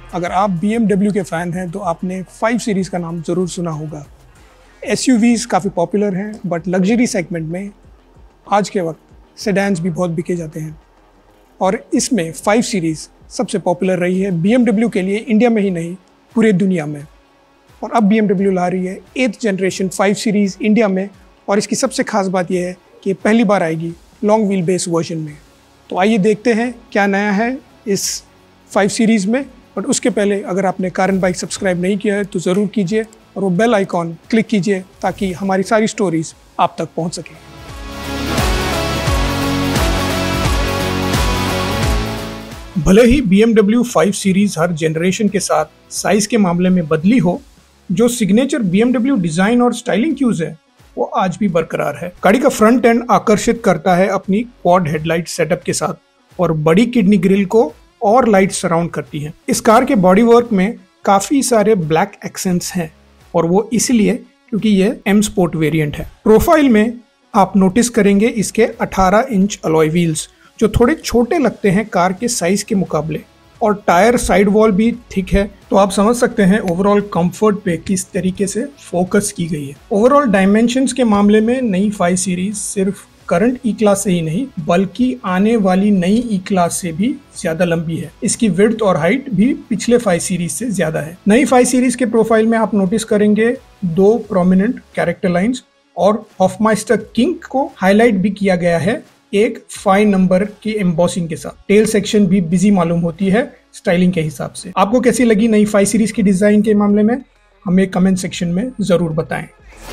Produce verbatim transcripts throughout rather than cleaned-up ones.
अगर आप B M W के फ़ैन हैं तो आपने फाइव सीरीज़ का नाम ज़रूर सुना होगा। एस यू वीज़ काफ़ी पॉपुलर हैं, बट लग्जरी सेगमेंट में आज के वक्त सेडान्स भी बहुत बिके जाते हैं और इसमें फाइव सीरीज़ सबसे पॉपुलर रही है बी एम डब्ल्यू के लिए, इंडिया में ही नहीं पूरे दुनिया में। और अब बी एम डब्ल्यू ला रही है एथ जनरेशन फाइव सीरीज़ इंडिया में, और इसकी सबसे खास बात यह है कि पहली बार आएगी लॉन्ग व्हील बेस वर्जन में। तो आइए देखते हैं क्या नया है इस फाइव सीरीज़ में। बट उसके पहले अगर आपने कार एंड बाइक सब्सक्राइब नहीं किया है तो ज़रूर कीजिए और वो बेल आइकॉन क्लिक कीजिए ताकि हमारी सारी स्टोरीज़ आप तक पहुंच सकें। भले ही B M W five series हर जनरेशन के साथ साइज़ के मामले में बदली हो, जो signature B M W design और स्टाइलिंग क्यूज़ है वो आज भी बरकरार है। गाड़ी का फ्रंट एंड आकर्षित करता है अपनी क्वाड हेडलाइट सेटअप के साथ और बड़ी किडनी ग्रिल को और लाइट सराउंड करती है। इस कार के बॉडी वर्क में काफी सारे ब्लैक एक्सेंट्स हैं और वो इसलिए क्योंकि ये एम स्पोर्ट वेरिएंट है। प्रोफाइल में आप नोटिस करेंगे इसके अठारह इंच अलॉय व्हील्स जो थोड़े छोटे लगते हैं कार के साइज के मुकाबले, और टायर साइड वॉल भी थिक है, तो आप समझ सकते हैं ओवरऑल कंफर्ट पे किस तरीके से फोकस की गई है। ओवरऑल डायमेंशंस के मामले में नई फाइव सीरीज सिर्फ करंट ई क्लास से ही नहीं बल्कि आने वाली नई ई क्लास से भी ज्यादा लंबी है। इसकी विड्थ और हाइट भी पिछले फाइव सीरीज से ज्यादा है। नई फाइव सीरीज के प्रोफाइल में आप नोटिस करेंगे दो प्रोमिनेंट कैरेक्टर लाइंस और हॉफमाइस्टर किंग को हाईलाइट भी किया गया है एक फाइव नंबर की एम्बॉसिंग के साथ। टेल सेक्शन भी बिजी मालूम होती है स्टाइलिंग के हिसाब से। आपको कैसी लगी नई फाइव सीरीज की डिजाइन के मामले में, हमें कमेंट सेक्शन में जरूर बताएं।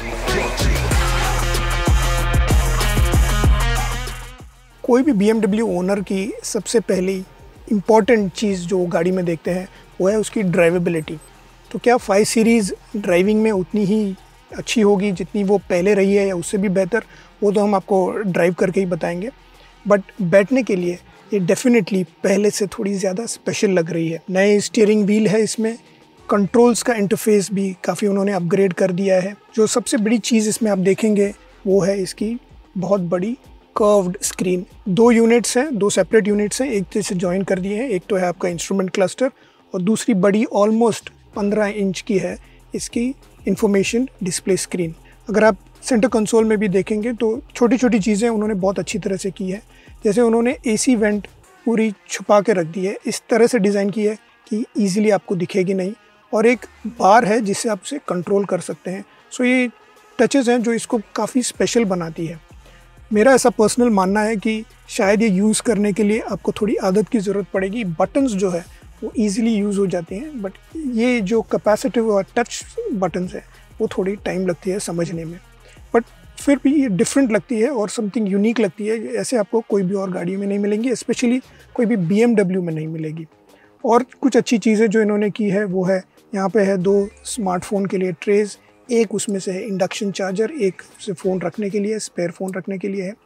कोई भी बी एम डब्ल्यू ओनर की सबसे पहली इम्पॉर्टेंट चीज़ जो गाड़ी में देखते हैं वो है उसकी ड्राइवेबिलिटी। तो क्या फाइव सीरीज़ ड्राइविंग में उतनी ही अच्छी होगी जितनी वो पहले रही है या उससे भी बेहतर, वो तो हम आपको ड्राइव करके ही बताएंगे। बट बैठने के लिए ये डेफिनेटली पहले से थोड़ी ज़्यादा स्पेशल लग रही है। नए स्टीयरिंग व्हील है इसमें, कंट्रोल्स का इंटरफेस भी काफ़ी उन्होंने अपग्रेड कर दिया है। जो सबसे बड़ी चीज़ इसमें आप देखेंगे वो है इसकी बहुत बड़ी कर्व्ड स्क्रीन। दो यूनिट्स हैं, दो सेपरेट यूनिट्स हैं, एक से ज्वाइन कर दिए हैं। एक तो है आपका इंस्ट्रूमेंट क्लस्टर और दूसरी बड़ी ऑलमोस्ट पंद्रह इंच की है इसकी इंफॉर्मेशन डिस्प्ले स्क्रीन। अगर आप सेंटर कंसोल में भी देखेंगे तो छोटी छोटी चीज़ें उन्होंने बहुत अच्छी तरह से की है। जैसे उन्होंने एसी वेंट पूरी छुपा के रख दी है, इस तरह से डिज़ाइन की है कि ईजिली आपको दिखेगी नहीं, और एक बार है जिससे आप उसे कंट्रोल कर सकते हैं। सो ये टचेज़ हैं जो इसको काफ़ी स्पेशल बनाती है। मेरा ऐसा पर्सनल मानना है कि शायद ये यूज़ करने के लिए आपको थोड़ी आदत की ज़रूरत पड़ेगी। बटन्स जो है वो ईजिली यूज़ हो जाते हैं, बट ये जो कैपेसिटिव और टच बटन्स है वो थोड़ी टाइम लगती है समझने में, बट फिर भी ये डिफरेंट लगती है और समथिंग यूनिक लगती है। ऐसे आपको कोई भी और गाड़ी में नहीं मिलेंगी, स्पेशली कोई भी बी एम डब्ल्यू में नहीं मिलेगी। और कुछ अच्छी चीज़ें जो इन्होंने की है वो है यहाँ पे है दो स्मार्टफोन के लिए ट्रेज, एक उसमें से है इंडक्शन चार्जर, एक से फ़ोन रखने के लिए, स्पेयर फ़ोन रखने के लिए है।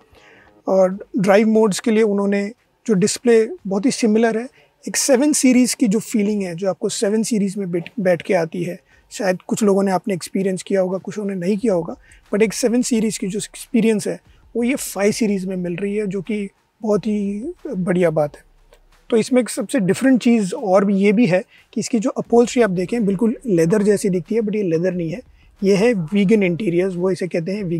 और ड्राइव मोड्स के लिए उन्होंने जो डिस्प्ले बहुत ही सिमिलर है, एक सेवन सीरीज़ की जो फीलिंग है जो आपको सेवन सीरीज़ में बैठ बैठ के आती है, शायद कुछ लोगों ने आपने एक्सपीरियंस किया होगा, कुछ ने नहीं किया होगा, बट एक सेवन सीरीज़ की जो एक्सपीरियंस है वो ये फाइव सीरीज़ में मिल रही है, जो कि बहुत ही बढ़िया बात है। तो इसमें एक सबसे डिफरेंट चीज़ और भी ये भी है कि इसकी जो अपहोल्स्ट्री आप देखें बिल्कुल लेदर जैसी दिखती है, बट ये लेदर नहीं है, ये है वीगन इंटीरियर्स, वो इसे कहते हैं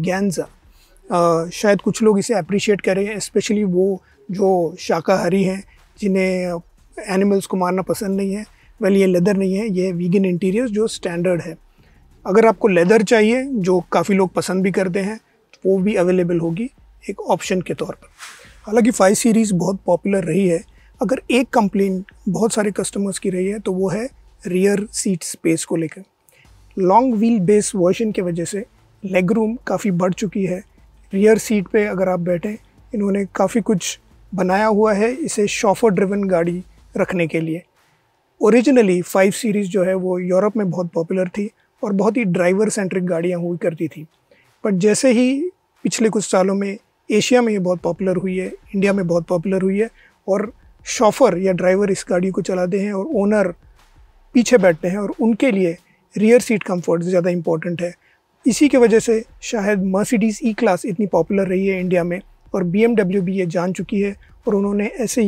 वीगैंजा। शायद कुछ लोग इसे अप्रिशिएट करें, स्पेशली वो जो शाकाहारी हैं जिन्हें एनिमल्स को मारना पसंद नहीं है। वेल ये लेदर नहीं है, ये वीगन इंटीरियर्स जो स्टैंडर्ड है। अगर आपको लेदर चाहिए जो काफ़ी लोग पसंद भी करते हैं तो वो भी अवेलेबल होगी एक ऑप्शन के तौर पर। हालांकि फाइव सीरीज़ बहुत पॉपुलर रही है, अगर एक कंप्लेंट बहुत सारे कस्टमर्स की रही है तो वो है रियर सीट स्पेस को लेकर। लॉन्ग व्हील बेस वर्जन के वजह से लेग रूम काफ़ी बढ़ चुकी है। रियर सीट पे अगर आप बैठें, इन्होंने काफ़ी कुछ बनाया हुआ है इसे शॉफर ड्रिवन गाड़ी रखने के लिए। ओरिजिनली फाइव सीरीज़ जो है वो यूरोप में बहुत पॉपुलर थी और बहुत ही ड्राइवर सेंट्रिक गाड़ियाँ हुई करती थी, बट जैसे ही पिछले कुछ सालों में एशिया में ये बहुत पॉपुलर हुई है, इंडिया में बहुत पॉपुलर हुई है, और शॉफर या ड्राइवर इस गाड़ी को चलाते हैं और ओनर पीछे बैठते हैं, और उनके लिए रियर सीट कंफर्ट ज़्यादा इंपॉर्टेंट है। इसी के वजह से शायद मर्सिडीज़ ई क्लास इतनी पॉपुलर रही है इंडिया में, और बी एम डब्ल्यू भी ये जान चुकी है और उन्होंने ऐसे ही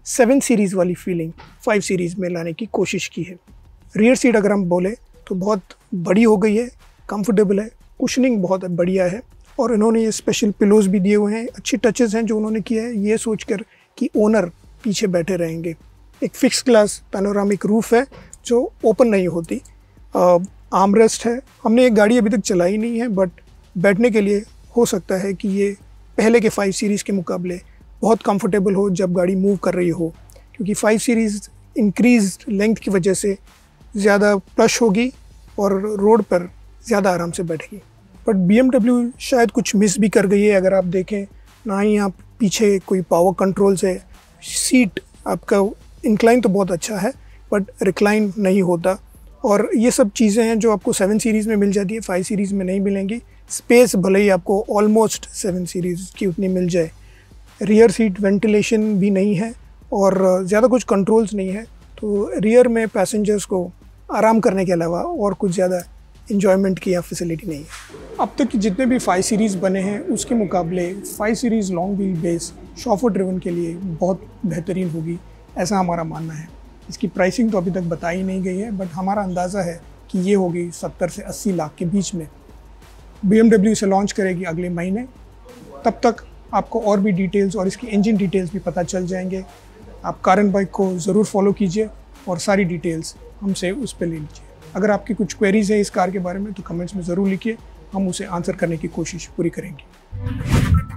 सेवन सीरीज़ वाली फीलिंग फाइव सीरीज़ में लाने की कोशिश की है। रियर सीट अगर हम बोले तो बहुत बड़ी हो गई है, कंफर्टेबल है, कुशनिंग बहुत बढ़िया है और इन्होंने ये स्पेशल पिलोज भी दिए हुए हैं। अच्छी टचेस हैं जो उन्होंने किया है ये सोचकर कि ओनर पीछे बैठे रहेंगे। एक फिक्स क्लास पैनोरामिक रूफ है जो ओपन नहीं होती। आर्मरेस्ट है। हमने ये गाड़ी अभी तक चलाई नहीं है बट बैठने के लिए हो सकता है कि ये पहले के फाइव सीरीज़ के मुकाबले बहुत कंफर्टेबल हो जब गाड़ी मूव कर रही हो, क्योंकि फाइव सीरीज़ इंक्रीज लेंथ की वजह से ज़्यादा प्लश होगी और रोड पर ज़्यादा आराम से बैठेगी। बट बी एम डब्ल्यू शायद कुछ मिस भी कर गई है। अगर आप देखें ना ही आप पीछे कोई पावर कंट्रोल्स है, सीट आपका इंक्लाइन तो बहुत अच्छा है बट रिक्लाइन नहीं होता और ये सब चीज़ें हैं जो आपको सेवन सीरीज़ में मिल जाती है, फाइव सीरीज़ में नहीं मिलेंगी। स्पेस भले ही आपको ऑलमोस्ट सेवन सीरीज़ की उतनी मिल जाए। रियर सीट वेंटिलेशन भी नहीं है और ज़्यादा कुछ कंट्रोल्स नहीं है, तो रियर में पैसेंजर्स को आराम करने के अलावा और कुछ ज़्यादा इन्जॉयमेंट की या फैसिलिटी नहीं है। अब तक के जितने भी फाइव सीरीज़ बने हैं उसके मुकाबले five series long wheel base chauffeur driven के लिए बहुत बेहतरीन होगी, ऐसा हमारा मानना है। इसकी प्राइसिंग तो अभी तक बताई नहीं गई है बट हमारा अंदाज़ा है कि ये होगी सत्तर से अस्सी लाख के बीच में। बी एम डब्ल्यू इसे लॉन्च करेगी अगले महीने। तब तक आपको और भी डिटेल्स और इसकी इंजन डिटेल्स भी पता चल जाएंगे। आप कार एंड बाइक को ज़रूर फॉलो कीजिए और सारी डिटेल्स हमसे उस पर ले लीजिए। अगर आपकी कुछ क्वेरीज़ है इस कार के बारे में तो कमेंट्स में ज़रूर लिखिए, हम उसे आंसर करने की कोशिश पूरी करेंगे।